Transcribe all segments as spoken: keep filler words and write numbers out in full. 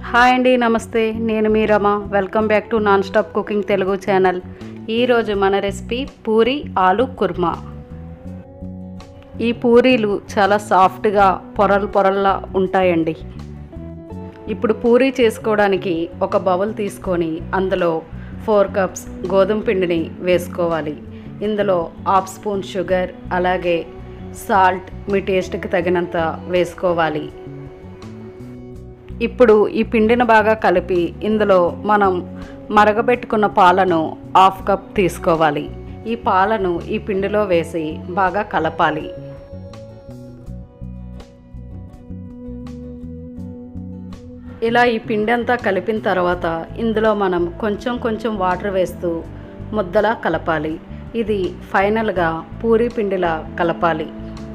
Hi అండి, నమస్తే. నేను మీ Rama. Welcome back to non stop cooking Telugu channel. ఈరోజు మన రెసిపీ పూరి ఆలు కుర్మా. ఈ పూరీలు చాలా సాఫ్ట్గా పొరలు పొరల్లా ఉంటాయండి. ఇప్పుడు పూరీ చేసుకోవడానికి ఒక బౌల్ తీసుకొని అందులో ఫోర్ కప్స్ గోధుమ పిండిని వేసుకోవాలి. ఇందులో హాఫ్ స్పూన్ షుగర్, అలాగే సాల్ట్ మీ టేస్ట్కి తగినంత వేసుకోవాలి. ఇప్పుడు ఈ పిండిని బాగా కలిపి ఇందులో మనం మరగబెట్టుకున్న పాలను హాఫ్ కప్ తీసుకోవాలి. ఈ పాలను ఈ పిండిలో వేసి బాగా కలపాలి. ఇలా ఈ పిండి అంతా కలిపిన తర్వాత ఇందులో మనం కొంచెం కొంచెం వాటర్ వేస్తూ ముద్దలా కలపాలి. ఇది ఫైనల్గా పూరీ పిండిలా కలపాలి.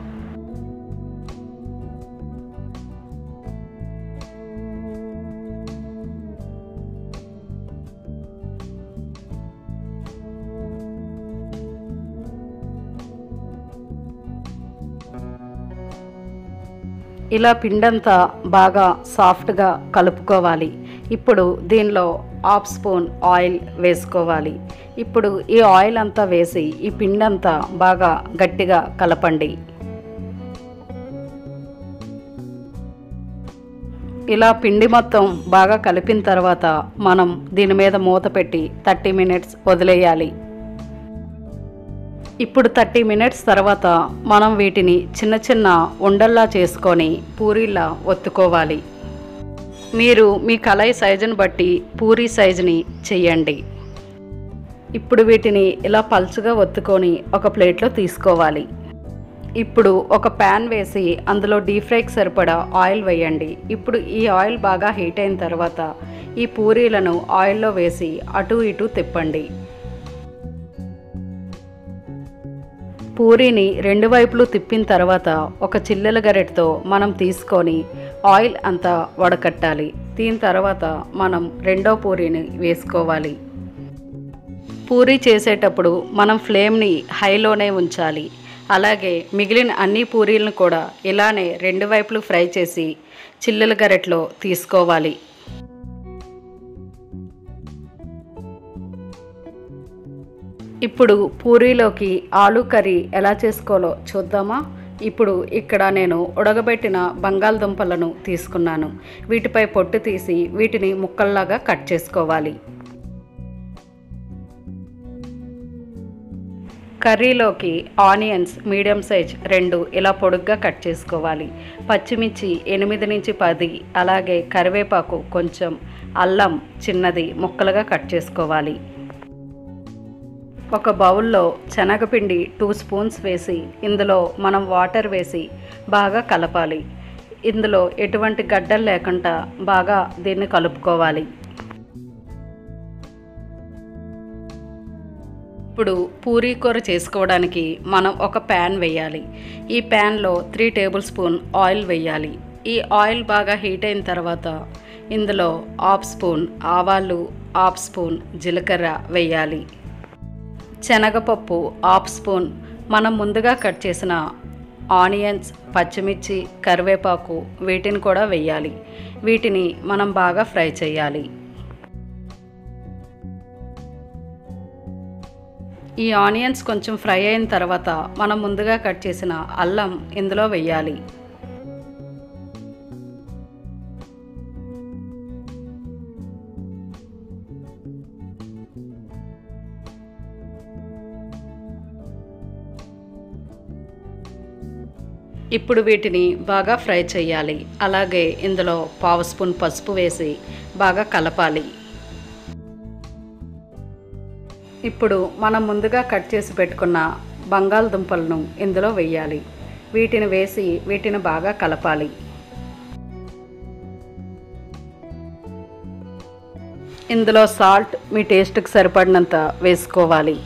ఇలా పిండంతా బాగా సాఫ్ట్గా కలుపుకోవాలి. ఇప్పుడు దీనిలో హాఫ్ స్పూన్ ఆయిల్ వేసుకోవాలి. ఇప్పుడు ఈ ఆయిల్ అంతా వేసి ఈ పిండంతా బాగా గట్టిగా కలపండి. ఇలా పిండి మొత్తం బాగా కలిపిన తర్వాత మనం దీని మీద మూత పెట్టి థర్టీ మినిట్స్ వదిలేయాలి. ఇప్పుడు థర్టీ మినిట్స్ తర్వాత మనం వీటిని చిన్న చిన్న ఉండల్లా చేసుకొని పూరీలా ఒత్తుకోవాలి. మీరు మీ కళాయి సైజుని బట్టి పూరీ సైజుని చెయ్యండి. ఇప్పుడు వీటిని ఇలా పల్చగా ఒత్తుకొని ఒక ప్లేట్లో తీసుకోవాలి. ఇప్పుడు ఒక ప్యాన్ వేసి అందులో డీప్ ఫ్రైకి సరిపడా ఆయిల్ వేయండి. ఇప్పుడు ఈ ఆయిల్ బాగా హీట్ అయిన తర్వాత ఈ పూరీలను ఆయిల్లో వేసి అటు ఇటు తిప్పండి. పూరీని రెండు వైపులు తిప్పిన తర్వాత ఒక చిల్లెల గరిటెతో మనం తీసుకొని ఆయిల్ అంతా వడకట్టాలి. దీని తర్వాత మనం రెండో పూరీని వేసుకోవాలి. పూరీ చేసేటప్పుడు మనం ఫ్లేమ్ని హైలోనే ఉంచాలి. అలాగే మిగిలిన అన్ని పూరీలను కూడా ఇలానే రెండు వైపులు ఫ్రై చేసి చిల్లెల గరిటెలో తీసుకోవాలి. ఇప్పుడు పూరీలోకి ఆలు కర్రీ ఎలా చేసుకోవాలో చూద్దామా? ఇప్పుడు ఇక్కడ నేను ఉడకబెట్టిన బంగాళదుంపలను తీసుకున్నాను. వీటిపై పొట్టు తీసి వీటిని ముక్కల్లాగా కట్ చేసుకోవాలి. కర్రీలోకి ఆనియన్స్ మీడియం సైజ్ రెండు ఇలా పొడుగ్గా కట్ చేసుకోవాలి. పచ్చిమిర్చి ఎనిమిది నుంచి పది, అలాగే కరివేపాకు కొంచెం, అల్లం చిన్నది ముక్కలుగా కట్ చేసుకోవాలి. ఒక బౌల్లో శనగపిండి టూ స్పూన్స్ వేసి ఇందులో మనం వాటర్ వేసి బాగా కలపాలి. ఇందులో ఎటువంటి గడ్డలు లేకుండా బాగా దీన్ని కలుపుకోవాలి. ఇప్పుడు పూరీ కూర చేసుకోవడానికి మనం ఒక ప్యాన్ వేయాలి. ఈ ప్యాన్లో త్రీ టేబుల్ స్పూన్ ఆయిల్ వేయాలి. ఈ ఆయిల్ బాగా హీట్ అయిన తర్వాత ఇందులో హాఫ్ స్పూన్ ఆవాలు, హాఫ్ స్పూన్ జీలకర్ర వేయాలి. శనగపప్పు హాఫ్ స్పూన్, మనం ముందుగా కట్ చేసిన ఆనియన్స్, పచ్చిమిర్చి, కరివేపాకు వీటిని కూడా వేయాలి. వీటిని మనం బాగా ఫ్రై చేయాలి. ఈ ఆనియన్స్ కొంచెం ఫ్రై అయిన తర్వాత మనం ముందుగా కట్ చేసిన అల్లం ఇందులో వేయాలి. ఇప్పుడు వీటిని బాగా ఫ్రై చేయాలి. అలాగే ఇందులో పావు స్పూన్ పసుపు వేసి బాగా కలపాలి. ఇప్పుడు మనం ముందుగా కట్ చేసి పెట్టుకున్న బంగాళదుంపలను ఇందులో వేయాలి. వీటిని వేసి వీటిని బాగా కలపాలి. ఇందులో సాల్ట్ మీ టేస్ట్కి సరిపడినంత వేసుకోవాలి.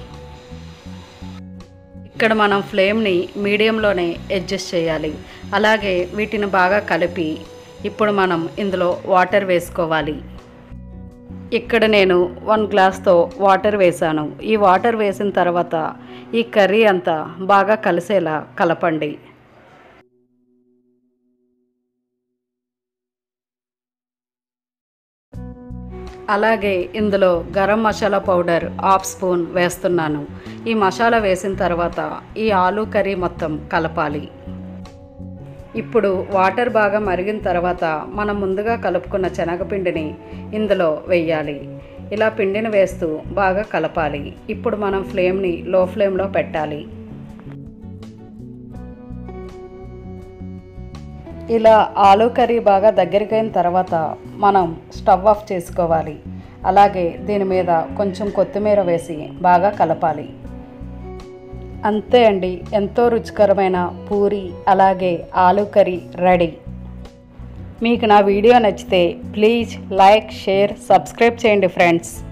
ఇక్కడ మనం ఫ్లేమ్ని మీడియంలోనే అడ్జస్ట్ చేయాలి. అలాగే వీటిని బాగా కలిపి ఇప్పుడు మనం ఇందులో వాటర్ వేసుకోవాలి. ఇక్కడ నేను వన్ గ్లాస్తో వాటర్ వేసాను. ఈ వాటర్ వేసిన తర్వాత ఈ కర్రీ అంతా బాగా కలిసేలా కలపండి. అలాగే ఇందులో garam masala powder half spoon వేస్తున్నాను. ఈ మసాలా వేసిన తర్వాత ఈ ఆలూ కర్రీ మొత్తం కలపాలి. ఇప్పుడు వాటర్ బాగా మరిగిన తర్వాత మనం ముందుగా కలుపుకున్న శనగపిండిని ఇందులో వేయాలి. ఇలా పిండిని వేస్తూ బాగా కలపాలి. ఇప్పుడు మనం ఫ్లేమ్ని లో ఫ్లేమ్లో పెట్టాలి. ఇలా ఆలూ కర్రీ బాగా దగ్గరికి అయిన తర్వాత మనం స్టవ్ ఆఫ్ చేసుకోవాలి. అలాగే దీని మీద కొంచెం కొత్తిమీర వేసి బాగా కలపాలి. అంతే అండి, ఎంతో రుచికరమైన పూరి అలాగే ఆలూ కర్రీ రెడీ. మీకు నా వీడియో నచ్చితే ప్లీజ్ లైక్, షేర్, సబ్స్క్రైబ్ చేయండి ఫ్రెండ్స్.